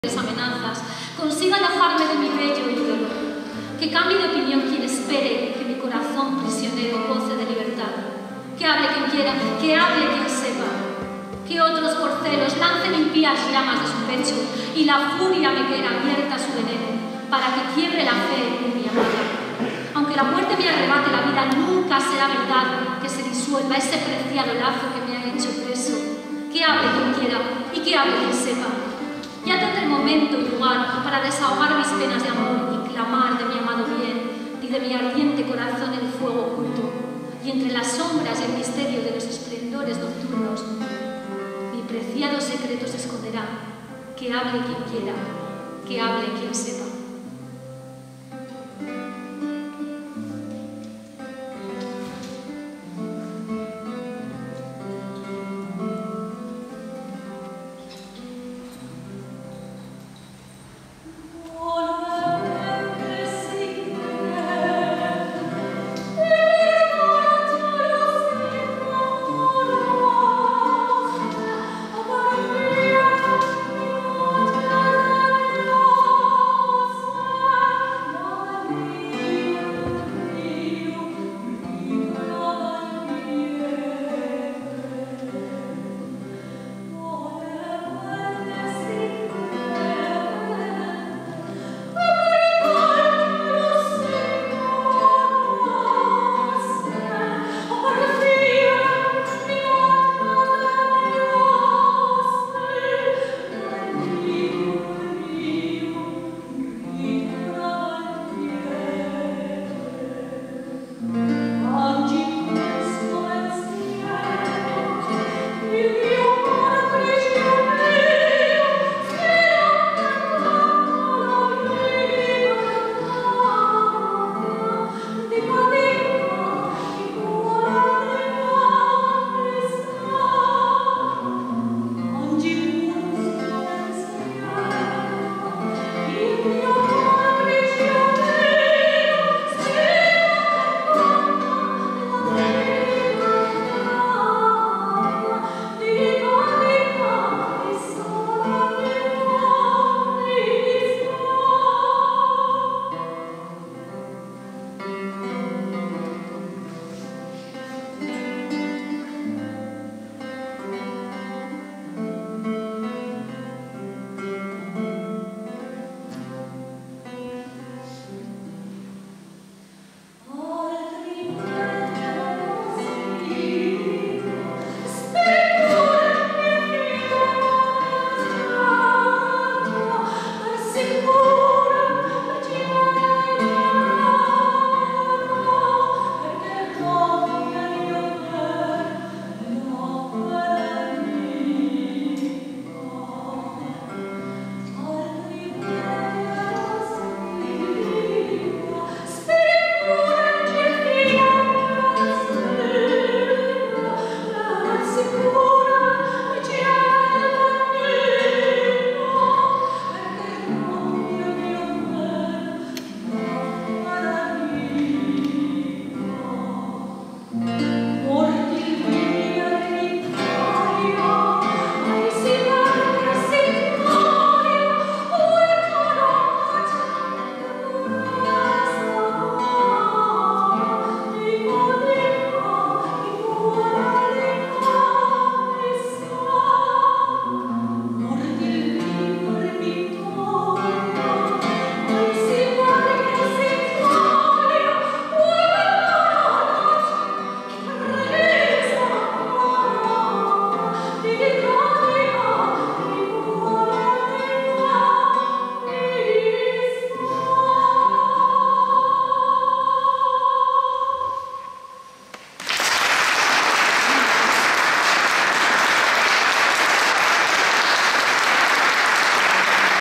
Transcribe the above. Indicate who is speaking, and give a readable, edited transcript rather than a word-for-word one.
Speaker 1: amenazas, consiga alejarme de mi bello ídolo, que cambie de opinión quien espere que mi corazón prisionero goce de libertad, que hable quien quiera, que hable quien sepa, que otros por celos lancen impías llamas de su pecho y la furia me quiera abierta su veneno, para que quiebre la fe en mi amada. Aunque la muerte me arrebate la vida, nunca será verdad que se disuelva ese preciado lazo que me ha hecho preso, que hable quien quiera y que hable quien sepa. Ya tendré momento y lugar para desahogar mis penas de amor y clamar de mi amado bien y de mi ardiente corazón el fuego oculto. Y entre las sombras y el misterio de los esplendores nocturnos, mi preciado secreto se esconderá. Que hable quien quiera, que hable quien sepa.